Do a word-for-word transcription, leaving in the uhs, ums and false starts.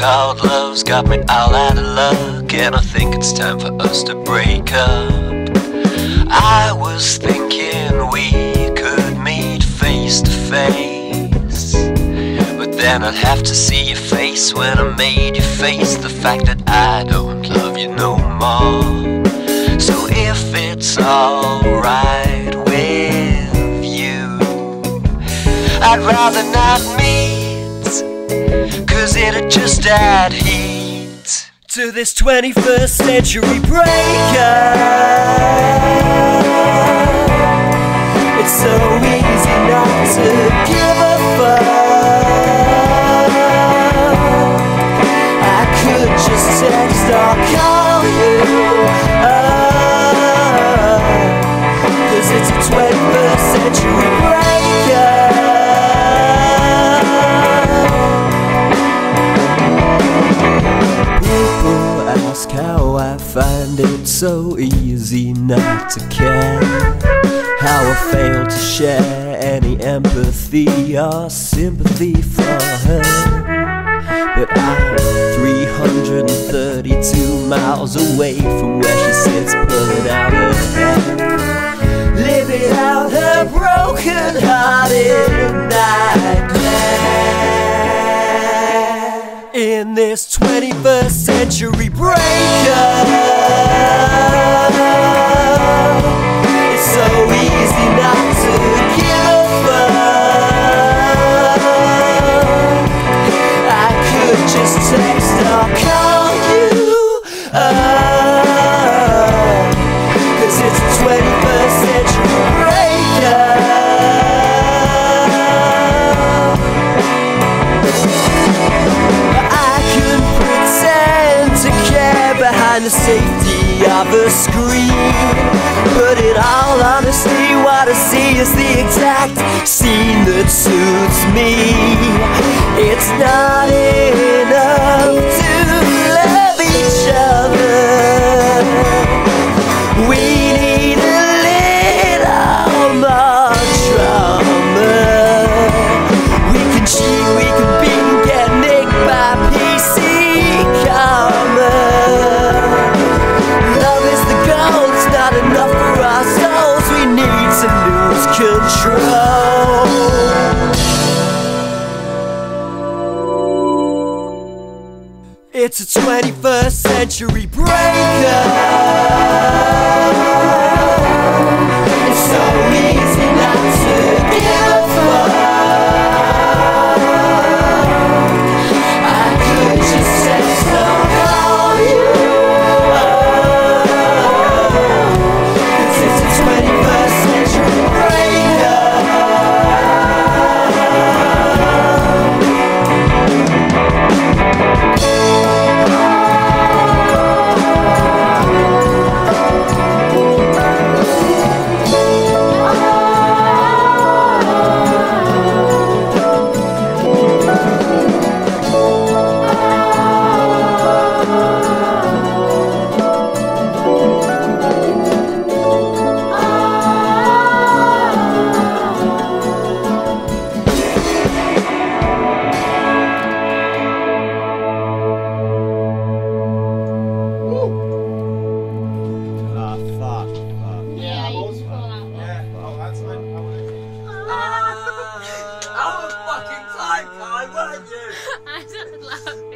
so-called love's got me all out of luck, and I think it's time for us to break up. I was thinking we could meet face to face, but then I'd have to see your face when I made you face the fact that I don't love you no more. So if it's alright with you, I'd rather not meet, cause it'd just add heat to this twenty-first century breakup. It's so easy not to give a fuck. I could just text or call you up, cause it's a twenty-first century breakup. Ask how I find it so easy not to care, how I fail to share any empathy or sympathy for her. But I'm three hundred thirty-two miles away from where she sits, pulling out her hair, living out her broken-hearted nightmare. In this twenty-first century breakup, it's so easy not to give a fuck. I could just text or call you up, cause it's a twenty-first century breakup. Behind the safety of a screen, but in all honesty, what I see is the exact scene that suits me. It's not enough to love each other. We need a little more drama. We can cheat, we can beat and get nicked by P C karma. Control. It's a twenty-first century breakup. It's so easy not to give a fuck. I could just text or call you up, cause it's a twenty-first century breakup. I just love it.